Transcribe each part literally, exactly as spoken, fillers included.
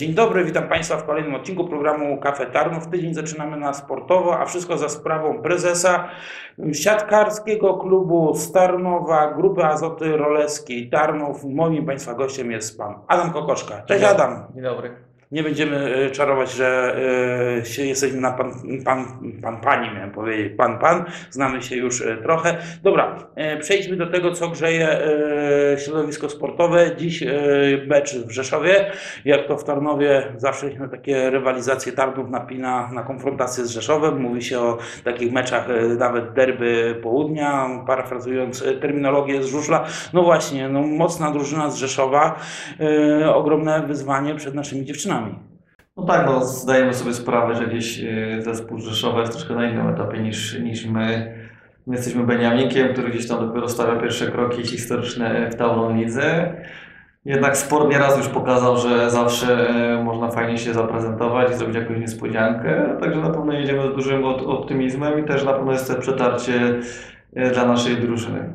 Dzień dobry, witam Państwa w kolejnym odcinku programu Cafe Tarnów. Tydzień zaczynamy na sportowo, a wszystko za sprawą prezesa siatkarskiego klubu z Tarnowa, Grupy Azoty Roleskiej Tarnów. Moim Państwa gościem jest Pan Adam Kokoszka. Cześć Adam. Dzień dobry. Nie będziemy czarować, że y, się jesteśmy na pan, pan, pan, pani, miałem powiedzieć, pan, pan, znamy się już y, trochę. Dobra, y, przejdźmy do tego, co grzeje y, środowisko sportowe. Dziś y, mecz w Rzeszowie, jak to w Tarnowie zawsze na takie rywalizacje Tarnów napina na konfrontację z Rzeszowem. Mówi się o takich meczach, y, nawet derby południa, parafrazując y, terminologię z żużla. No właśnie, no, mocna drużyna z Rzeszowa, y, ogromne wyzwanie przed naszymi dziewczynami. No tak, no zdajemy sobie sprawę, że gdzieś zespół Rzeszowa jest troszkę na innym etapie niż, niż my. My jesteśmy Beniaminkiem, który gdzieś tam dopiero stawia pierwsze kroki historyczne w Tauron Lidze. Jednak sport nieraz już pokazał, że zawsze można fajnie się zaprezentować i zrobić jakąś niespodziankę. Także na pewno jedziemy z dużym optymizmem i też na pewno jest to przetarcie dla naszej drużyny.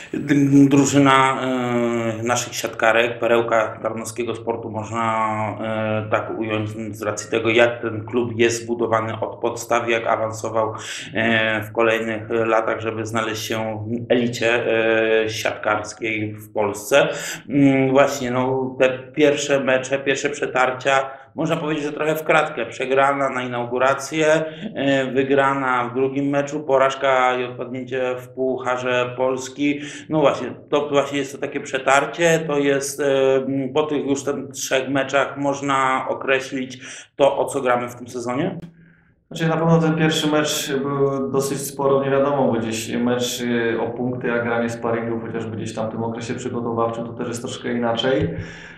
Drużyna y, naszych siatkarek, perełka tarnowskiego sportu, można y, tak ująć z racji tego, jak ten klub jest zbudowany od podstaw, jak awansował y, w kolejnych latach, żeby znaleźć się w elicie y, siatkarskiej w Polsce. Y, właśnie no, te pierwsze mecze, pierwsze przetarcia, można powiedzieć, że trochę w kratkę. Przegrana na inaugurację, wygrana w drugim meczu, porażka i odpadnięcie w Pucharze Polski. No właśnie, to właśnie jest to takie przetarcie, to jest po tych już ten trzech meczach można określić to, o co gramy w tym sezonie? Znaczy na pewno ten pierwszy mecz był dosyć sporo nie wiadomo, bo gdzieś mecz o punkty, a granie sparingów, chociażby gdzieś tam w tym okresie przygotowawczym, to też jest troszkę inaczej.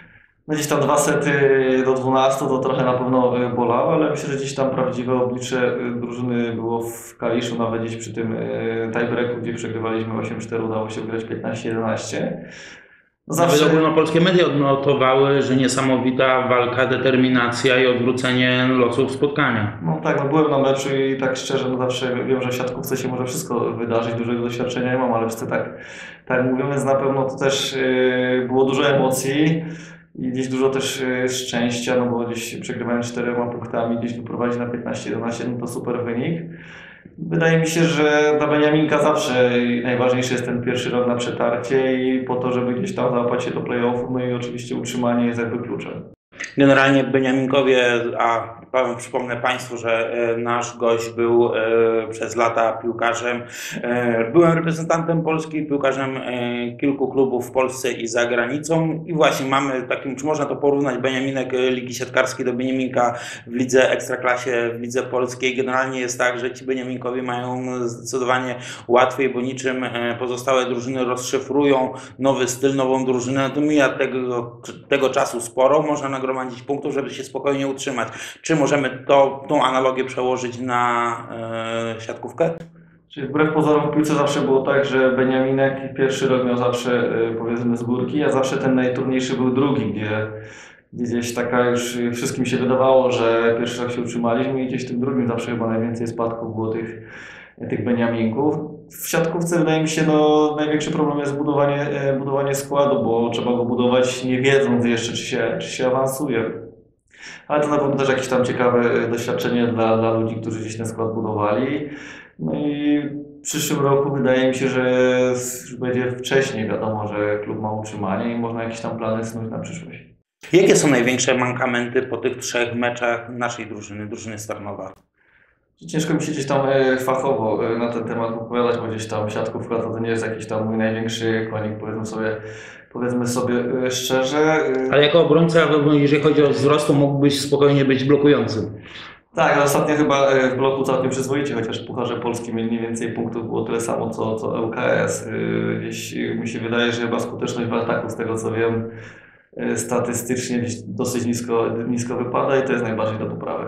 No gdzieś tam dwa sety do dwunastu to trochę na pewno bolało, ale myślę, że gdzieś tam prawdziwe oblicze drużyny było w Kaliszu, nawet gdzieś przy tym tiebreaku, gdzie przegrywaliśmy osiem cztery, udało się wygrać piętnaście jedenaście. Zawsze ogólnopolskie media odnotowały, że niesamowita walka, determinacja i odwrócenie losów spotkania. No tak, no byłem na meczu i tak szczerze, no zawsze wiem, że w siatkówce się może wszystko wydarzyć, dużego doświadczenia nie mam, ale wszyscy tak, tak mówią, więc na pewno to też yy, było dużo emocji. I gdzieś dużo też szczęścia, no bo gdzieś przegrywając czterema punktami, gdzieś wyprowadzić na piętnaście jedenaście, no to super wynik. Wydaje mi się, że dla Beniaminka zawsze najważniejszy jest ten pierwszy rok na przetarcie i po to, żeby gdzieś tam załapać się do play-offu, no i oczywiście utrzymanie jest jakby kluczem. Generalnie Beniaminkowie, a przypomnę Państwu, że nasz gość był przez lata piłkarzem, byłem reprezentantem Polski, piłkarzem kilku klubów w Polsce i za granicą i właśnie mamy takim, czy można to porównać, Beniaminek Ligi Siatkarskiej do Beniaminka w lidze Ekstraklasie, w lidze polskiej. Generalnie jest tak, że ci Beniaminkowie mają zdecydowanie łatwiej, bo niczym pozostałe drużyny rozszyfrują nowy styl, nową drużynę. To mija tego, tego czasu sporo, można nagromadzić punktów, żeby się spokojnie utrzymać. Czy możemy to, tą analogię przełożyć na e, siatkówkę? Czyli wbrew pozorom w piłce zawsze było tak, że Beniaminek pierwszy rok miał zawsze powiedzmy z górki, a zawsze ten najtrudniejszy był drugi, gdzie gdzieś taka już wszystkim się wydawało, że pierwszy rok się utrzymaliśmy i gdzieś w tym drugim zawsze chyba najwięcej spadków było tych, tych Beniaminków. W siatkówce wydaje mi się, no największy problem jest budowanie, budowanie składu, bo trzeba go budować nie wiedząc jeszcze, czy się, czy się awansuje. Ale to na pewno też jakieś tam ciekawe doświadczenie dla, dla ludzi, którzy gdzieś ten skład budowali. No i w przyszłym roku wydaje mi się, że już będzie wcześniej wiadomo, że klub ma utrzymanie i można jakieś tam plany snuć na przyszłość. Jakie są największe mankamenty po tych trzech meczach naszej drużyny, drużyny z Tarnowa? Ciężko mi się gdzieś tam fachowo na ten temat opowiadać, bo gdzieś tam siatkówka to nie jest jakiś tam mój największy konik, powiedzmy sobie, powiedzmy sobie szczerze. Ale jako obrońca, jeżeli chodzi o wzrost, to mógłbyś spokojnie być blokującym. Tak, ale ostatnio chyba w bloku całkiem przyzwoicie, chociaż w Pucharze Polskim mieli mniej więcej punktów, było tyle samo co, co L K S. Gdzieś mi się wydaje, że chyba skuteczność w ataku, z tego co wiem, statystycznie dosyć nisko, nisko wypada i to jest najbardziej do poprawy.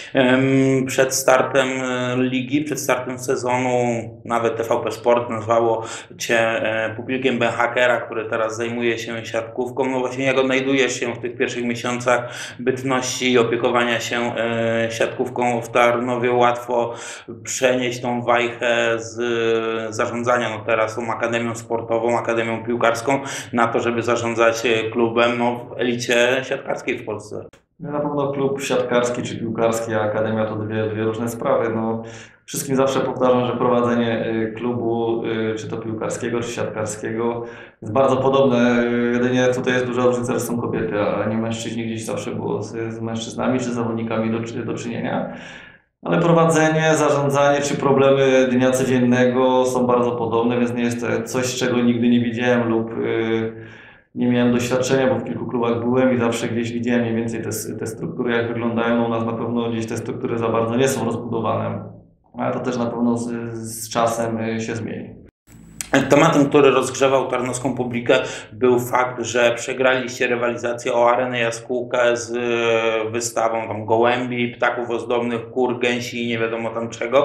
Przed startem ligi, przed startem sezonu nawet T V P Sport nazwało Cię pupilkiem Ben Hackera, który teraz zajmuje się siatkówką. No właśnie jak odnajdujesz się w tych pierwszych miesiącach bytności i opiekowania się siatkówką w Tarnowie? Łatwo przenieść tą wajchę z zarządzania no teraz tą akademią sportową, akademią piłkarską na to, żeby zarządzać klubem no, w elicie siatkarskiej w Polsce. Na pewno klub siatkarski czy piłkarski, a akademia to dwie, dwie różne sprawy. No, wszystkim zawsze powtarzam, że prowadzenie y, klubu, y, czy to piłkarskiego, czy siatkarskiego jest bardzo podobne. Y, Jedynie tutaj jest duża różnica, że są kobiety, a nie mężczyźni. Gdzieś zawsze było z, z mężczyznami czy zawodnikami do, czy- do czynienia. Ale prowadzenie, zarządzanie czy problemy dnia codziennego są bardzo podobne, więc nie jest to coś, czego nigdy nie widziałem lub y, nie miałem doświadczenia, bo w kilku klubach byłem i zawsze gdzieś widziałem mniej więcej te, te struktury, jak wyglądają. No, u nas na pewno gdzieś te struktury za bardzo nie są rozbudowane, ale to też na pewno z, z czasem y, się zmieni. Tematem, który rozgrzewał tarnowską publikę, był fakt, że przegraliście rywalizację o arenę Jaskółkę z e, wystawą tam gołębi, ptaków ozdobnych, kur, gęsi i nie wiadomo tam czego.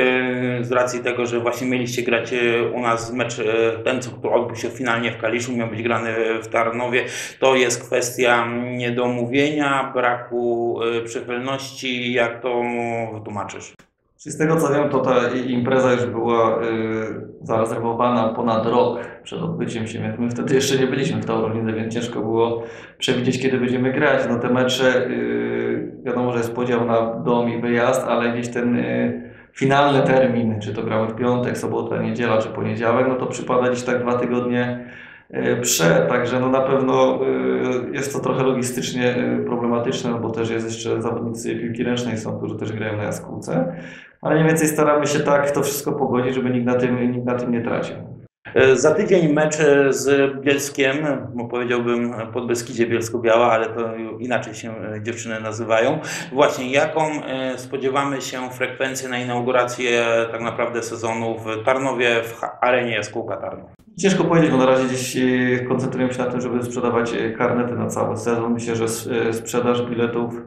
E, Z racji tego, że właśnie mieliście grać e, u nas mecz, e, ten co który odbył się finalnie w Kaliszu, miał być grany w Tarnowie, to jest kwestia niedomówienia, braku e, przychylności. Jak to wytłumaczysz? Czyli z tego co wiem, to ta i- impreza już była y, zarezerwowana ponad rok przed odbyciem się, więc my wtedy jeszcze nie byliśmy w Taurolidze, więc ciężko było przewidzieć, kiedy będziemy grać. No te mecze, y, wiadomo, że jest podział na dom i wyjazd, ale gdzieś ten y, finalny termin, czy to gramy w piątek, sobotę, niedziela, czy poniedziałek, no to przypada gdzieś tak dwa tygodnie y, przed, także no na pewno y, jest to trochę logistycznie y, problematyczne, no bo też jest jeszcze zawodnicy piłki ręcznej są, którzy też grają na jaskółce. Ale mniej więcej staramy się tak to wszystko pogodzić, żeby nikt na tym, nikt na tym nie tracił. E, Za tydzień mecz e, z Bielskiem, bo powiedziałbym Podbeskidzie Bielsko-Biała, ale to inaczej się e, dziewczyny nazywają. Właśnie jaką e, spodziewamy się frekwencję na inaugurację tak naprawdę sezonu w Tarnowie, w ha- arenie Jaskółka Tarnów? Ciężko powiedzieć, bo na razie gdzieś e, koncentrujemy się na tym, żeby sprzedawać e, karnety na cały sezon. Myślę, że s- e, sprzedaż biletów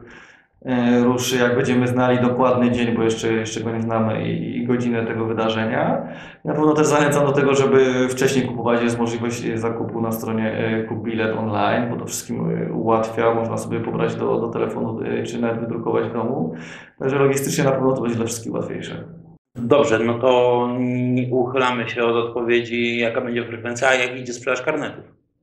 e, ruszy, jak będziemy znali dokładny dzień, bo jeszcze, jeszcze go nie znamy i, i godzinę tego wydarzenia. Na pewno też zachęcam do tego, żeby wcześniej kupować. Jest możliwość e, zakupu na stronie e, Kup Bilet online, bo to wszystkim e, ułatwia. Można sobie pobrać do, do telefonu e, czy nawet wydrukować w domu. Także logistycznie na pewno to będzie dla wszystkich łatwiejsze. Dobrze, no to nie uchylamy się od odpowiedzi, jaka będzie frekwencja, a jak idzie sprzedaż karnetów.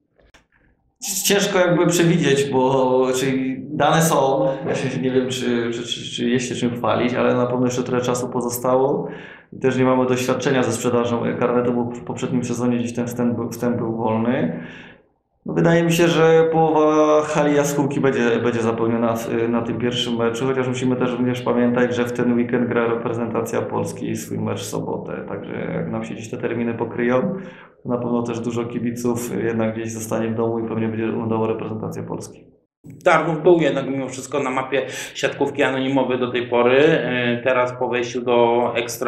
Ciężko jakby przewidzieć, bo czyli dane są, ja się nie wiem, czy, czy, czy, czy jest się czym chwalić, ale na pewno jeszcze trochę czasu pozostało. I też nie mamy doświadczenia ze sprzedażą karnetu, bo w poprzednim sezonie gdzieś ten wstęp, był- wstęp był wolny. No wydaje mi się, że połowa hali Jaskółki będzie, będzie zapełniona w, na tym pierwszym meczu, chociaż musimy też również pamiętać, że w ten weekend gra reprezentacja Polski i swój mecz w sobotę, także jak nam się gdzieś te terminy pokryją, to na pewno też dużo kibiców jednak gdzieś zostanie w domu i pewnie będzie oglądało reprezentację Polski. Tarnów był jednak mimo wszystko na mapie siatkówki anonimowej do tej pory. Yy, Teraz po wejściu do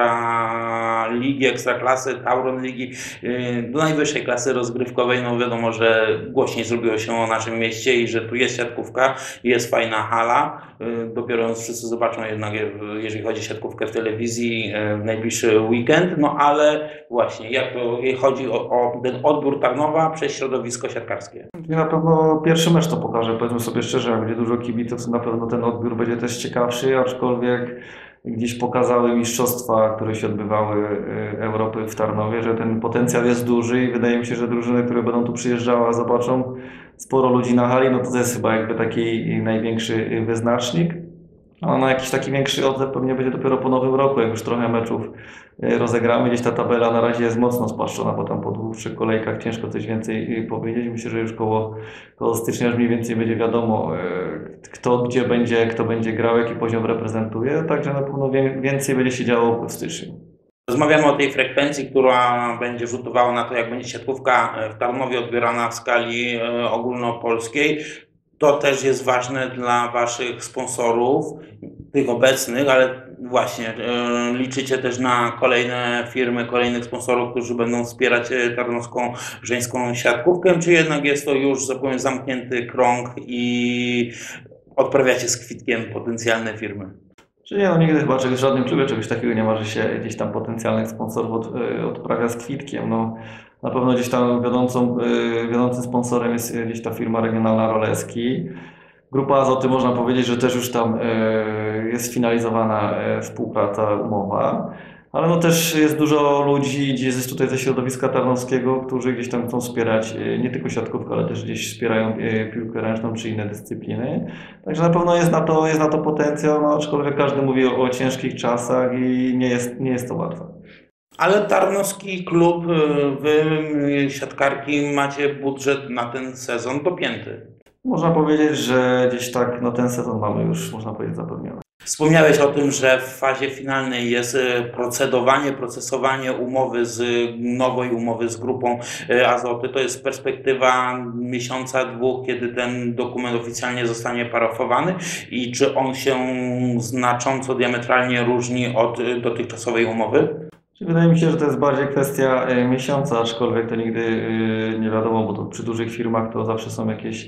ekstra ligi, ekstra klasy, Tauron Ligi, yy, do najwyższej klasy rozgrywkowej, no wiadomo, że głośniej zrobiło się o naszym mieście i że tu jest siatkówka, jest fajna hala. Yy, Dopiero wszyscy zobaczą jednak, yy, jeżeli chodzi o siatkówkę w telewizji, yy, w najbliższy weekend. No ale właśnie, jak to chodzi o, o ten odbiór Tarnowa przez środowisko siatkarskie. I na pewno pierwszy mecz to pokaże, powiedzmy sobie szczerze, jak będzie dużo kibiców, to na pewno ten odbiór będzie też ciekawszy, aczkolwiek gdzieś pokazały mistrzostwa, które się odbywały y, Europy w Tarnowie, że ten potencjał jest duży i wydaje mi się, że drużyny, które będą tu przyjeżdżały, a zobaczą sporo ludzi na hali, no to to jest chyba jakby taki największy y, wyznacznik. A na jakiś taki większy odzew pewnie będzie dopiero po nowym roku, jak już trochę meczów y, rozegramy. Gdzieś ta tabela na razie jest mocno spłaszczona, bo tam po dwóch, trzech kolejkach ciężko coś więcej y, powiedzieć. Myślę, że już koło, koło stycznia już mniej więcej będzie wiadomo, y, kto gdzie będzie, kto będzie grał, jaki poziom reprezentuje. Także na pewno wie- więcej będzie się działo w styczniu. Rozmawiamy o tej frekwencji, która będzie rzutowała na to, jak będzie siatkówka w Tarnowie odbierana w skali e, ogólnopolskiej. To też jest ważne dla Waszych sponsorów, tych obecnych, ale właśnie e, liczycie też na kolejne firmy, kolejnych sponsorów, którzy będą wspierać e, tarnowską żeńską siatkówkę, czy jednak jest to już zupełnie zamknięty krąg i odprawiacie z kwitkiem potencjalne firmy? Czy nie, no nigdy chyba czegoś, w żadnym klubie czegoś takiego nie ma, że się gdzieś tam potencjalnych sponsorów od, y, odprawia z kwitkiem. No, na pewno gdzieś tam wiodącą, y, wiodącym sponsorem jest gdzieś ta firma regionalna Roleski. Grupa Azoty, można powiedzieć, że też już tam y, jest sfinalizowana y, współpraca, umowa. Ale no też jest dużo ludzi gdzieś jest tutaj ze środowiska tarnowskiego, którzy gdzieś tam chcą wspierać e, nie tylko siatkówkę, ale też gdzieś wspierają e, piłkę ręczną czy inne dyscypliny. Także na pewno jest na to, jest na to potencjał, no, aczkolwiek każdy mówi o, o ciężkich czasach i nie jest, nie jest to łatwe. Ale Tarnowski klub, wy siatkarki macie budżet na ten sezon dopięty. Można powiedzieć, że gdzieś tak no, ten sezon mamy już, można powiedzieć, zapewniony. Wspomniałeś o tym, że w fazie finalnej jest procedowanie, procesowanie umowy z nowej umowy z grupą Azoty. To jest perspektywa miesiąca, dwóch, kiedy ten dokument oficjalnie zostanie parafowany i czy on się znacząco, diametralnie różni od dotychczasowej umowy? Wydaje mi się, że to jest bardziej kwestia miesiąca, aczkolwiek to nigdy nie wiadomo, bo to przy dużych firmach to zawsze są jakieś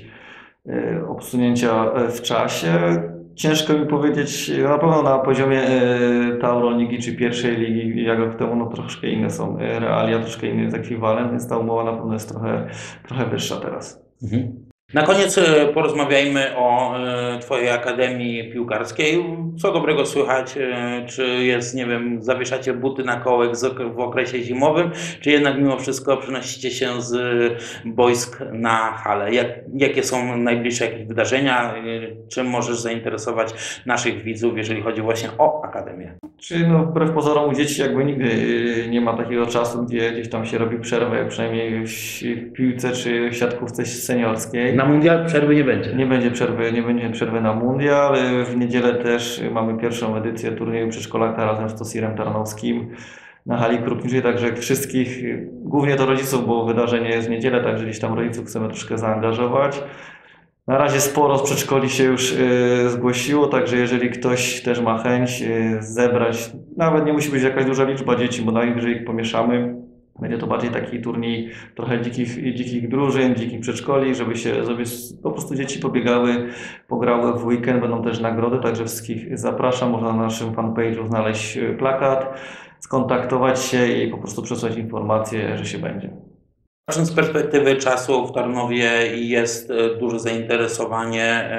obsunięcia w czasie. Ciężko mi powiedzieć, na pewno na poziomie Tauron Ligi czy pierwszej ligi, jak rok temu, no troszkę inne są realia, troszkę inny jest ekwiwalent, więc ta umowa na pewno jest trochę, trochę wyższa teraz. Mhm. Na koniec porozmawiajmy o Twojej Akademii Piłkarskiej. Co dobrego słychać? Czy jest, nie wiem, zawieszacie buty na kołek w okresie zimowym, czy jednak mimo wszystko przenosicie się z boisk na halę? Jak, jakie są najbliższe jakieś wydarzenia? Czym możesz zainteresować naszych widzów, jeżeli chodzi właśnie o Akademię? Czy no, wbrew pozorom u dzieci jakby nigdy nie ma takiego czasu, gdzie gdzieś tam się robi przerwę, przynajmniej w piłce czy w siatkówce seniorskiej. Na mundial przerwy nie będzie. Nie będzie przerwy, nie będzie przerwy na mundial. W niedzielę też mamy pierwszą edycję turnieju przedszkolaka razem z Tosirem Tarnowskim na hali Krupniczej, także wszystkich, głównie to rodziców, bo wydarzenie jest w niedzielę, także gdzieś tam rodziców chcemy troszkę zaangażować. Na razie sporo z przedszkoli się już y, zgłosiło, także jeżeli ktoś też ma chęć y, zebrać, nawet nie musi być jakaś duża liczba dzieci, bo najwyżej ich pomieszamy. Będzie to bardziej taki turniej trochę dzikich, dzikich drużyn, dzikich przedszkoli, żeby się żeby po prostu dzieci pobiegały, pograły w weekend. Będą też nagrody, także wszystkich zapraszam. Można na naszym fanpage'u znaleźć plakat, skontaktować się i po prostu przesłać informację, że się będzie. Patrząc z perspektywy czasu w Tarnowie jest duże zainteresowanie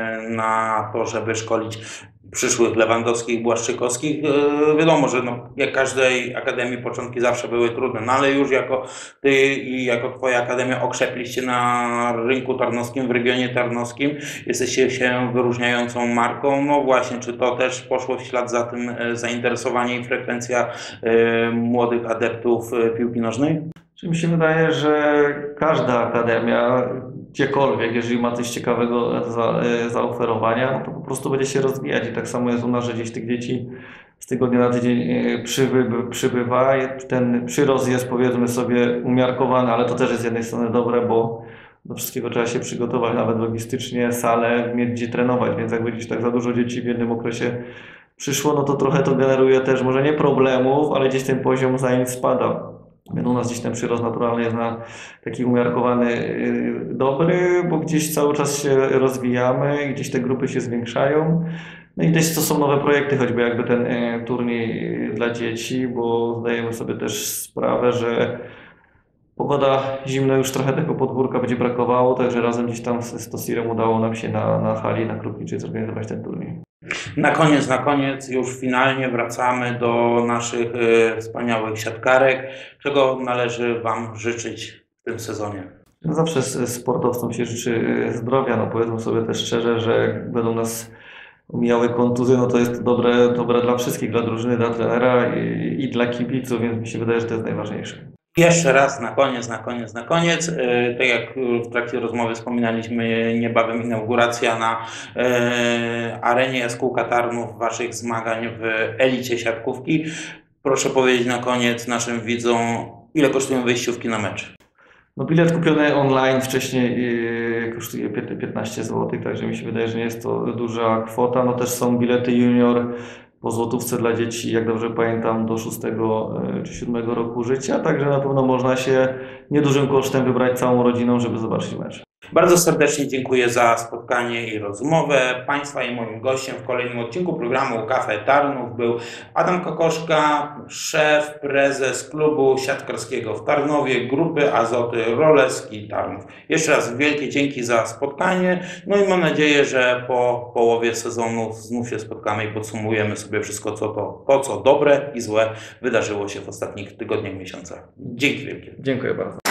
na to, żeby szkolić przyszłych Lewandowskich, Błaszczykowskich. Wiadomo, że no, jak każdej akademii początki zawsze były trudne, no ale już jako ty i jako twoja akademia okrzepliście na rynku tarnowskim, w regionie tarnowskim, jesteście się wyróżniającą marką. No właśnie, czy to też poszło w ślad za tym zainteresowanie i frekwencja y, młodych adeptów piłki nożnej? Mi się wydaje, że każda akademia, gdziekolwiek, jeżeli ma coś ciekawego za, zaoferowania, no to po prostu będzie się rozwijać. I tak samo jest u nas, że gdzieś tych dzieci z tygodnia na tydzień przybywa, przybywa. Ten przyrost jest, powiedzmy sobie, umiarkowany, ale to też jest z jednej strony dobre, bo do wszystkiego trzeba się przygotować, nawet logistycznie, salę, mieć gdzie trenować, więc jak będzie tak za dużo dzieci w jednym okresie przyszło, no to trochę to generuje też może nie problemów, ale gdzieś ten poziom zajęć spada. U nas gdzieś ten przyrost naturalny jest na taki umiarkowany, dobry, bo gdzieś cały czas się rozwijamy, gdzieś te grupy się zwiększają. No i gdzieś to są nowe projekty, choćby jakby ten turniej dla dzieci, bo zdajemy sobie też sprawę, że pogoda zimna, już trochę tego podwórka będzie brakowało, także razem gdzieś tam z Tosirem udało nam się na, na hali, na Krupniczej zorganizować ten turniej. Na koniec, na koniec już finalnie wracamy do naszych y, wspaniałych siatkarek. Czego należy Wam życzyć w tym sezonie? Zawsze sportowcom się życzy zdrowia, no powiedzmy sobie też szczerze, że jak będą nas omijały kontuzje, no to jest to dobre, dobre dla wszystkich, dla drużyny, dla trenera i, i dla kibiców, więc mi się wydaje, że to jest najważniejsze. Jeszcze raz na koniec, na koniec, na koniec. Tak jak w trakcie rozmowy wspominaliśmy, niebawem inauguracja na e, arenie Jaskółka Tarnów Waszych zmagań w elicie siatkówki. Proszę powiedzieć na koniec naszym widzom, ile kosztują wyjściówki na mecz? No bilet kupiony online wcześniej yy, kosztuje piętnaście złotych, także mi się wydaje, że nie jest to duża kwota. No też są bilety junior po złotówce dla dzieci, jak dobrze pamiętam, do szóstego czy siódmego roku życia, także na pewno można się niedużym kosztem wybrać całą rodziną, żeby zobaczyć mecz. Bardzo serdecznie dziękuję za spotkanie i rozmowę. Państwa i moim gościem w kolejnym odcinku programu Cafe Tarnów był Adam Kokoszka, szef, prezes klubu siatkarskiego w Tarnowie, grupy Azoty Roleski Tarnów. Jeszcze raz wielkie dzięki za spotkanie. No i mam nadzieję, że po połowie sezonu znów się spotkamy i podsumujemy sobie wszystko, co to, to co dobre i złe wydarzyło się w ostatnich tygodniach, miesiącach. Dzięki wielkie. Dziękuję bardzo.